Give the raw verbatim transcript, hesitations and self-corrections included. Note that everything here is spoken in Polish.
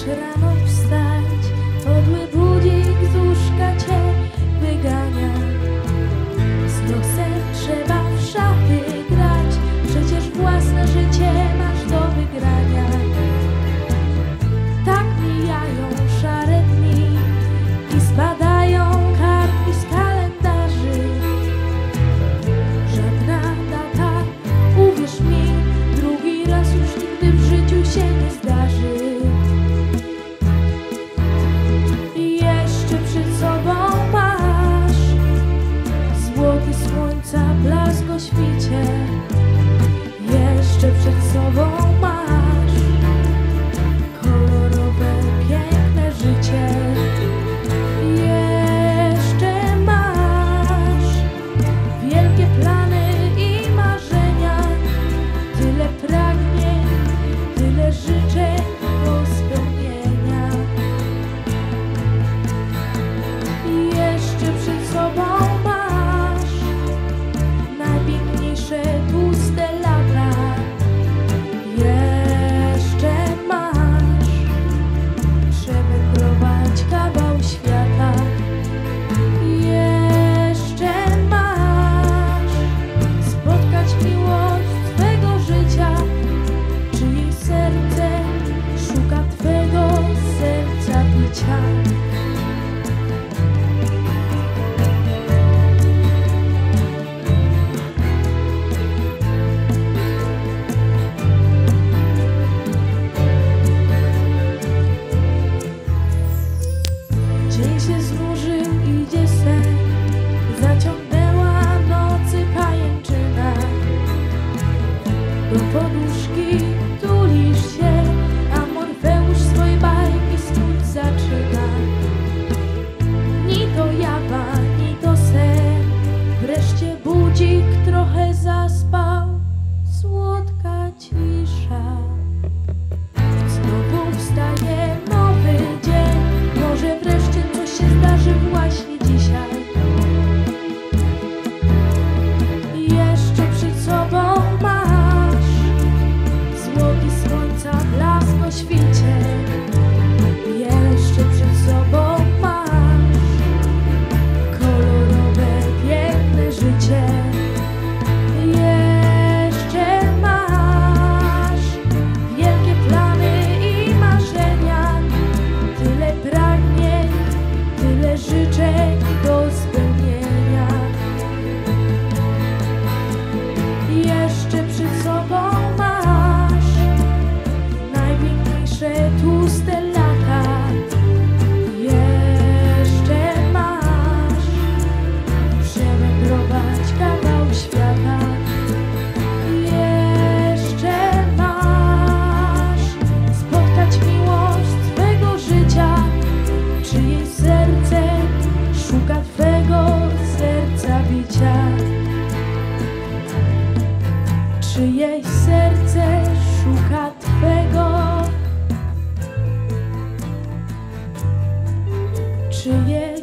rano wstać, podły budzik z łóżka cię wygania. Z nosem trzeba w szachy grać, przecież własne życie masz do wygrania. Tak mijają szare dni i spadają kartki z kalendarzy. Żadna data, uwierz mi, drugi raz już nigdy w życiu się nie zdarzy. I jeszcze przed sobą masz złoty słońca blask o świcie. Jeszcze przed sobą masz kolorowe, piękne życie. Jeszcze masz wielkie plany i marzenia, tyle pragnień, tyle życzeń do spełnienia. Jeszcze przed sobą masz najpiękniejsze tłuste lata. Jeszcze masz przewędrować kawał świata. Jeszcze masz spotkać miłość twego życia, czyjej serce szuka twego serca bicia. Dzień się znużył, idzie sen, zaciągnęła nocy pajęczyna. Do poduszki tulisz się, a Morfeusz swoje bajki snuć zaczyna. Ni to jawa, ni to sen, wreszcie budzik trochę zaspał, słodka cisza. Znowu wstaje nowy dzień, może wreszcie coś się zdarzy właśnie dzisiaj. Jeszcze przed sobą masz złoty słońca blask o świcie. Jeszcze przed sobą masz kolorowe, piękne życie. Jeszcze masz wielkie plany i marzenia, tyle pragnień, tyle życzeń do spełnienia. Jeszcze przed sobą masz najpiękniejsze tłuste lata. Jeszcze masz przewędrować kawał świata. Jeszcze masz spotkać miłość twego życia, czyjej serce szuka twego serca bicia. Czyjeś serce szuka twego, czyje